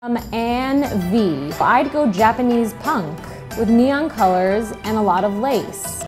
Anne V. I'd go Japanese punk with neon colors and a lot of lace.